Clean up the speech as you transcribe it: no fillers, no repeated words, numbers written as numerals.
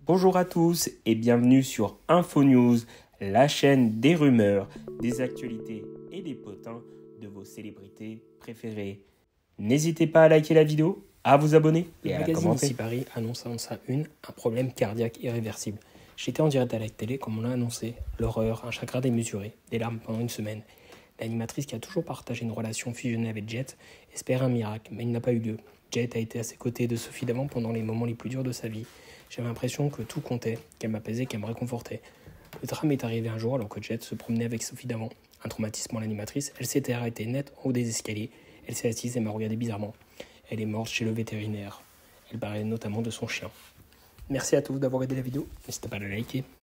Bonjour à tous et bienvenue sur Info News, la chaîne des rumeurs, des actualités et des potins de vos célébrités préférées. N'hésitez pas à liker la vidéo, à vous abonner et à la magazine commenter. Ici Paris annonce en sa une un problème cardiaque irréversible. J'étais en direct à la télé comme on l'a annoncé. L'horreur, un chagrin démesuré, des larmes pendant une semaine. L'animatrice qui a toujours partagé une relation fusionnée avec Jet espère un miracle, mais il n'a pas eu lieu. Jet a été à ses côtés de Sophie Davant pendant les moments les plus durs de sa vie. J'avais l'impression que tout comptait, qu'elle m'apaisait, qu'elle me réconfortait. Le drame est arrivé un jour alors que Jet se promenait avec Sophie Davant. Un traumatisme pour l'animatrice, elle s'était arrêtée net en haut des escaliers. Elle s'est assise et m'a regardé bizarrement. Elle est morte chez le vétérinaire. Elle parlait notamment de son chien. Merci à tous d'avoir regardé la vidéo. N'hésitez pas à la liker.